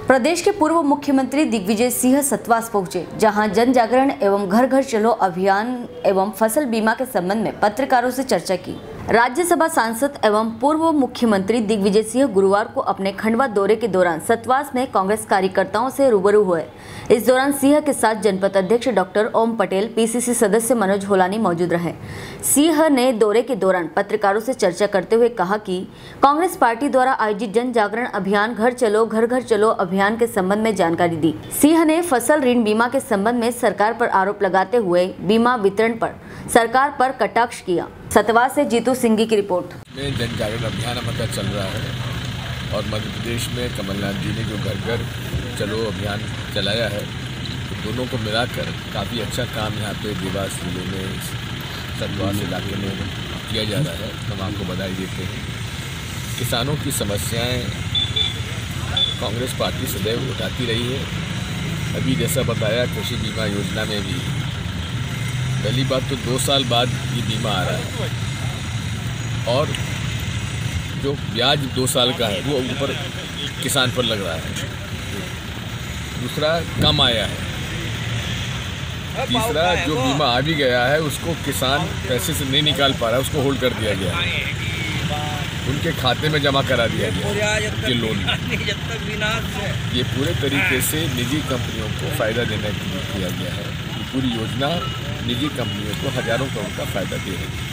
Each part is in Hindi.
प्रदेश के पूर्व मुख्यमंत्री दिग्विजय सिंह सतवास पहुंचे, जहां जन जागरण एवं घर घर चलो अभियान एवं फसल बीमा के संबंध में पत्रकारों से चर्चा की। राज्यसभा सांसद एवं पूर्व मुख्यमंत्री दिग्विजय सिंह गुरुवार को अपने खंडवा दौरे के दौरान सतवास में कांग्रेस कार्यकर्ताओं से रूबरू हुए। इस दौरान सिंह के साथ जनपद अध्यक्ष डॉक्टर ओम पटेल, पीसीसी सदस्य मनोज होलानी मौजूद रहे। सिंह ने दौरे के दौरान पत्रकारों से चर्चा करते हुए कहा कि कांग्रेस पार्टी द्वारा आयोजित जन जागरण अभियान घर घर चलो अभियान के संबंध में जानकारी दी। सिंह ने फसल ऋण बीमा के संबंध में सरकार पर आरोप लगाते हुए बीमा वितरण पर सरकार पर कटाक्ष किया। सतवास से जीतू सिंघी की रिपोर्ट। जन जागरण अभियान हमारा चल रहा है और मध्य प्रदेश में कमलनाथ जी ने जो घर घर चलो अभियान चलाया है, तो दोनों को मिलाकर काफ़ी अच्छा काम यहाँ पे देवास जिले में सतवास इलाके में किया जा रहा है। हम आपको बधाई देते हैं। किसानों की समस्याएं कांग्रेस पार्टी सदैव उठाती रही है। अभी जैसा बताया कृषि बीमा योजना में भी पहली बात तो 2 साल बाद ये बीमा आ रहा है और जो ब्याज 2 साल का है वो ऊपर किसान पर लग रहा है। दूसरा कम आया है। तीसरा जो बीमा आ भी गया है उसको किसान पैसे से नहीं निकाल पा रहा है, उसको होल्ड कर दिया गया है, उनके खाते में जमा करा दिया गया ये लोन। ये पूरे तरीके से निजी कंपनियों को फ़ायदा देने के लिए किया गया है। ये पूरी योजना निजी कंपनियों को हजारों करोड़ का फायदा दे रही है।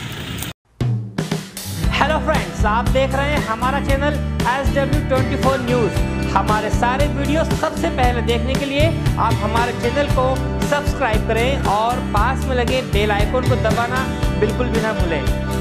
हेलो फ्रेंड्स, आप देख रहे हैं हमारा चैनल SW24 न्यूज़। हमारे सारे वीडियो सबसे पहले देखने के लिए आप हमारे चैनल को सब्सक्राइब करें और पास में लगे बेल आइकन को दबाना बिल्कुल भी ना भूलें।